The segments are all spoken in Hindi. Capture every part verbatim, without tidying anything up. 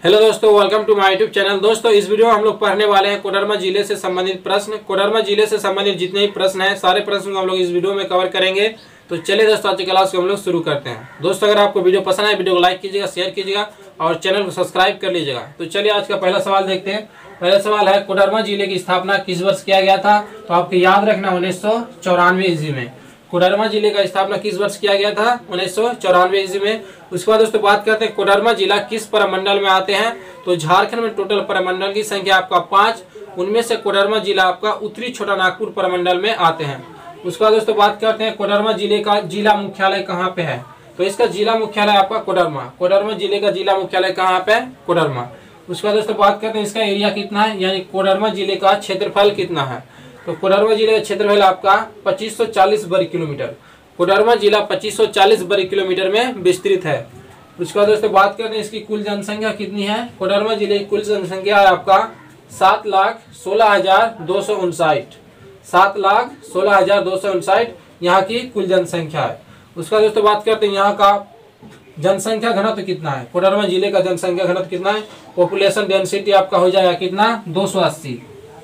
हेलो दोस्तों, welcome to my YouTube channel. दोस्तों इस वीडियो में हम लोग पढ़ने वाले हैं कोडरमा जिले से संबंधित प्रश्न। कोडरमा जिले से संबंधित जितने भी प्रश्न हैं सारे प्रश्न को हम लोग इस वीडियो में कवर करेंगे। तो चलिए दोस्तों आज की क्लास को हम लोग शुरू करते हैं। दोस्तों अगर आपको वीडियो पसंद आए वीडियो को लाइक कीजिएगा, शेयर कीजिएगा और चैनल को सब्सक्राइब कर लीजिएगा। तो चलिए आज का पहला सवाल देखते हैं। पहला सवाल है, कोडरमा जिले की स्थापना किस वर्ष किया गया था? तो आपको याद रखना उन्नीस सौ चौरानवे ईस्वी में कोडरमा जिले का स्थापना किस वर्ष किया गया था? उन्नीस सौ चौरानवे ईस्वी में। उसके बाद दोस्तों बात करते हैं कोडरमा जिला किस प्रमंडल में आते हैं? तो झारखंड में टोटल प्रमंडल की संख्या आपका पांच, उनमें से कोडरमा जिला आपका उत्तरी छोटा नागपुर प्रमंडल में आते हैं। उसके बाद दोस्तों बात करते हैं कोडरमा जिले का जिला मुख्यालय कहाँ पे है? तो इसका जिला मुख्यालय आपका कोडरमा। कोडरमा जिले का जिला मुख्यालय कहाँ पे? कोडरमा। उसके बाद दोस्तों बात करते हैं इसका एरिया कितना है, यानी कोडरमा जिले का क्षेत्रफल कितना है? तो कोडरमा जिले का क्षेत्रफल आपका पच्चीस सौ चालीस वर्ग किलोमीटर। कोडरमा जिला पच्चीस सौ चालीस वर्ग किलोमीटर में विस्तृत है। उसके बाद दोस्तों बात करते हैं इसकी कुल जनसंख्या कितनी है? कोडरमा जिले की कुल जनसंख्या है आपका सात लाख सोलह हजार दो सौ उनसाठ सात लाख सोलह हजार दो सौ उनसाठ यहाँ की कुल जनसंख्या है। उसका दोस्तों बात करते हैं यहाँ का जनसंख्या घनत्व कितना है? कोडरमा जिले का जनसंख्या घनत्व कितना है? पॉपुलेशन डेंसिटी आपका हो जाएगा कितना? दो सौ अस्सी।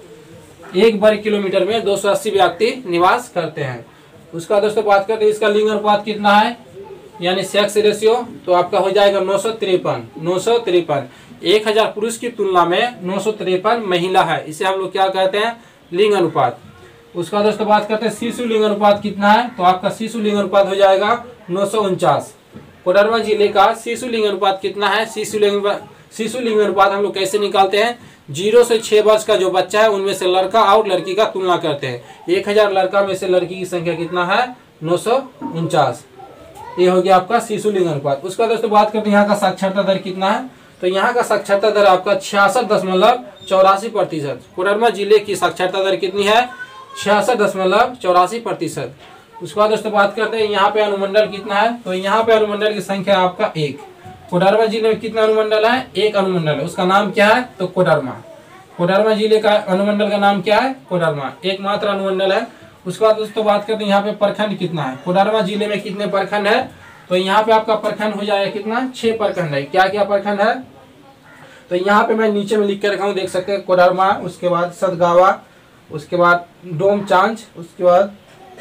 एक वर्ग किलोमीटर में दो सौ अस्सी व्यक्ति निवास करते हैं। उसका दोस्तों बात करते हैं इसका लिंग अनुपात कितना है, यानी सेक्स रेशियो, तो आपका हो जाएगा नौ सौ तिरपन नौ सौ तिरपन एक हजार पुरुष की तुलना में नौ सौ तिरपन महिला है। इसे हम लोग क्या कहते हैं? लिंग अनुपात। उसका दोस्तों बात करते हैं शिशु लिंग अनुपात कितना है? तो आपका शिशु लिंग अनुपात हो जाएगा नौ सौ उनचास। कोडरमा जिले का शिशु लिंग अनुपात कितना है? शिशु लिंग शिशु लिंग अनुपात हम लोग कैसे निकालते हैं? जीरो से छह वर्ष का जो बच्चा है उनमें से लड़का और लड़की का तुलना करते हैं। एक हजार लड़का में से लड़की की संख्या कितना है? नौ सौ उनचास। ये हो गया आपका शिशु लिंग अनुपात। उसका दोस्तों बात करते हैं यहाँ का साक्षरता दर कितना है? तो यहाँ का साक्षरता दर आपका छियासठ दशमलव चौरासी प्रतिशत। कोडरमा जिले की साक्षरता दर कितनी है? छियासठ दशमलव चौरासी प्रतिशत। उसके बाद दोस्तों बात करते हैं यहाँ पे अनुमंडल कितना है? तो यहाँ पे अनुमंडल की संख्या आपका एक। कोडरमा जिले में कितना अनुमंडल है? एक अनुमंडल है। उसका नाम क्या है? तो कोडरमा। कोडरमा जिले का अनुमंडल का नाम क्या है? कोडरमा, एकमात्र अनुमंडल है। उसके बाद दोस्तों बात करते हैं यहाँ पे प्रखंड कितना है? कोडरमा जिले में कितने प्रखंड है? तो यहाँ पे आपका प्रखंड हो जाएगा कितना? छह प्रखंड है। क्या क्या प्रखंड है? तो यहाँ पे मैं नीचे में लिख के रखा हूँ, देख सकते हैं। कोडरमा, उसके बाद सतगावा, उसके बाद डोमचांच, उसके बाद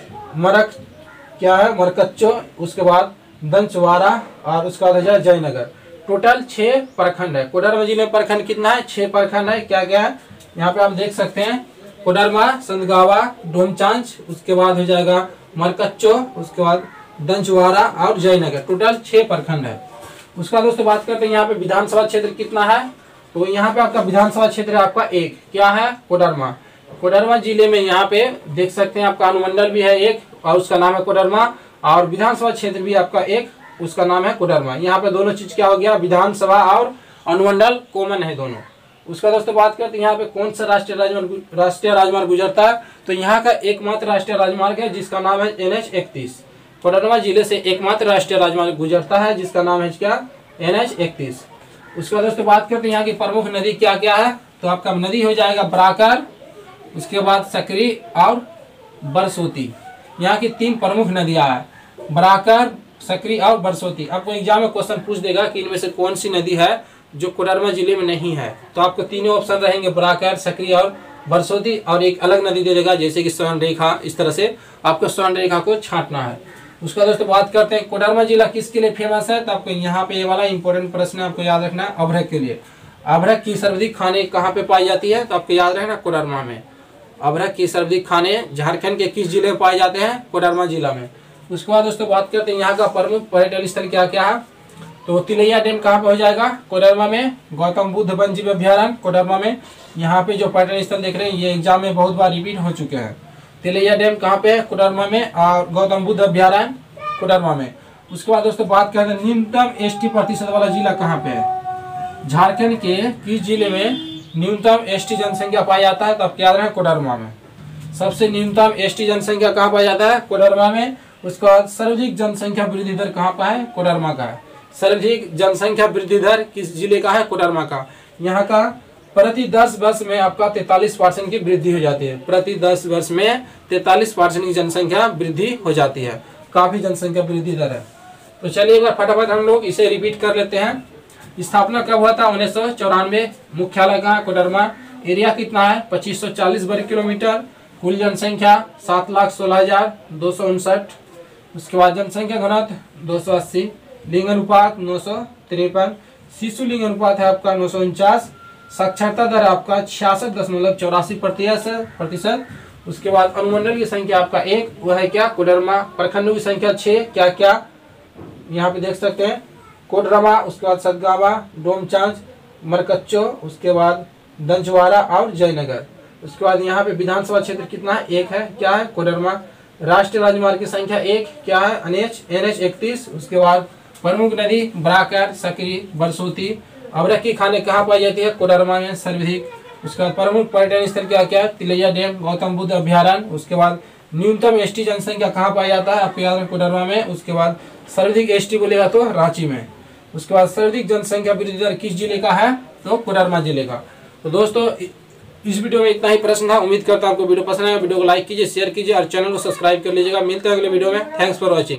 मरक क्या है मरकच्चो, उसके बाद दंचवारा और उसके बाद है जयनगर। टोटल छह प्रखंड है। कोडरमा जिले में प्रखंड कितना है? छह प्रखंड है। क्या क्या है यहाँ पे आप देख सकते हैं? कोडरमा, संतगावा, डोमचांच, उसके बाद हो जाएगा मरकच्चो, उसके बाद दंचवारा और जयनगर। टोटल छह प्रखंड है। उसका दोस्तों बात करते हैं यहाँ पे विधानसभा क्षेत्र कितना है? तो यहाँ पे आपका विधानसभा क्षेत्र है आपका एक। क्या है? कोडरमा। कोडरमा जिले में यहाँ पे देख सकते हैं आपका अनुमंडल भी है एक और उसका नाम है कोडरमा, और विधानसभा क्षेत्र भी आपका एक, उसका नाम है कोडरमा। यहाँ पे दोनों चीज क्या हो गया? विधानसभा और अनुमंडल कॉमन है दोनों। उसका दोस्तों बात करते हैं यहाँ पे कौन सा राष्ट्रीय राजमार्ग राष्ट्रीय राजमार्ग गुजरता है? तो यहाँ का एकमात्र राष्ट्रीय राजमार्ग है जिसका नाम है एन एच इकतीस। कोडरमा जिले से एकमात्र राष्ट्रीय राजमार्ग गुजरता है जिसका नाम है क्या? एन एच इकतीस। उसका दोस्तों बात करते हैं यहाँ की प्रमुख नदी क्या क्या है? तो आपका नदी हो जाएगा बराकर, उसके बाद सकरी और बरसोती। यहाँ की तीन प्रमुख नदियां हैं, बराकर, सकरी और बरसोती। आपको एग्जाम में क्वेश्चन पूछ देगा कि इनमें से कौन सी नदी है जो कोडरमा जिले में नहीं है। तो आपको तीनों ऑप्शन रहेंगे, बराकर, सकरी और बरसोती, और एक अलग नदी दे देगा जैसे कि स्वर्ण रेखा। इस तरह से आपको स्वर्ण रेखा को छांटना है। उसका दोस्तों बात करते हैं कोडरमा जिला किसके लिए फेमस है? तो आपको यहाँ पे ये वाला इंपॉर्टेंट प्रश्न आपको याद रखना है, अभ्रक के लिए। अभ्रक की सर्वाधिक खाने कहाँ पे पाई जाती है? तो आपको याद रखना कोडरमा में। अभ्रक की सर्वाधिक खाने झारखंड के किस जिले में पाए जाते हैं? कोडरमा जिला में। उसके बाद दोस्तों बात करते हैं यहाँ का प्रमुख पर्यटन स्थल क्या क्या है? तो तिलैया डैम कहाँ पे हो जाएगा? कोडरमा में। गौतम बुद्ध वन जीव अभ्यारण्य कोडरमा में। यहाँ पे जो पर्यटन स्थल देख रहे हैं ये एग्जाम में बहुत बार रिपीट हो चुके हैं। तिलैया डैम कहाँ पे है? कोडरमा में। और गौतम बुद्ध अभ्यारण्य कोडरमा में। उसके बाद दोस्तों बात करते हैं न्यूनतम एस टी प्रतिशत वाला जिला कहाँ पे है? झारखंड के किस जिले में न्यूनतम एस टी जनसंख्या पाया जाता है? तो आप याद रखें कोडरमा में। सबसे न्यूनतम एस टी जनसंख्या कहाँ पाया जाता है? कोडरमा में। उसके बाद सर्वाधिक जनसंख्या वृद्धि दर कहाँ का है? कोडरमा का है। सर्वाधिक जनसंख्या वृद्धि दर किस जिले का है? कोडरमा का। यहाँ का प्रति दस वर्ष में आपका तैतालीस परसेंट की वृद्धि हो जाती है। प्रति दस वर्ष में तैतालीस परसेंट की जनसंख्या वृद्धि हो जाती है। काफी जनसंख्या वृद्धि दर है। तो चलिए एक बार फटाफट हम लोग इसे रिपीट कर लेते हैं। स्थापना कब हुआ था? उन्नीस सौ चौरानवे। मुख्यालय कहाँ? कोडरमा। एरिया कितना है? पच्चीस सौ चालीस वर्ग किलोमीटर। कुल जनसंख्या सात लाख सोलह हजार दो सौ उनसठ। उसके बाद जनसंख्या घनत्व दो सौ अस्सी। लिंग अनुपात नौ सौ तिरपन। शिशु लिंग अनुपात है आपका नौ सौ उनचास। साक्षरता दर आपका छियासठ दशमलव चौरासी प्रतिशत। उसके बाद अनुमंडल की संख्या आपका एक, वह है क्या? कोडरमा। प्रखंडों की संख्या छः, क्या क्या यहाँ पे देख सकते हैं? कोडरमा, उसके बाद सतगावा, डोमचांच, मरकच्चो, उसके बाद दंचवाड़ा और जयनगर। उसके बाद यहाँ पे विधानसभा क्षेत्र कितना है? एक है, क्या है? कोडरमा। राष्ट्रीय राजमार्ग की संख्या एक, क्या है? एनएच एनएच इकतीस। उसके बाद प्रमुख नदी बराकर, सकरी, बरसोती। अवरक की खाने कहाँ पाई जाती है? कोडरमा में सर्वाधिक। उसके बाद प्रमुख पर्यटन स्थल क्या क्या है? तिलैया डैम, गौतम बुद्ध अभ्यारण्य। उसके बाद न्यूनतम एसटी जनसंख्या कहाँ पाया जाता है? आपको याद है कोडरमा में। उसके बाद सर्वाधिक एसटी बोलेगा तो रांची में। उसके बाद सर्वाधिक जनसंख्या वृद्धि दर किस जिले का है? तो कोडरमा जिले का। तो दोस्तों इस वीडियो में इतना ही प्रश्न था। उम्मीद करता हूं आपको वीडियो पसंद आया। वीडियो को लाइक कीजिए, शेयर कीजिए और चैनल को सब्सक्राइब कर लीजिएगा। मिलते हैं अगले वीडियो में। Thanks for watching.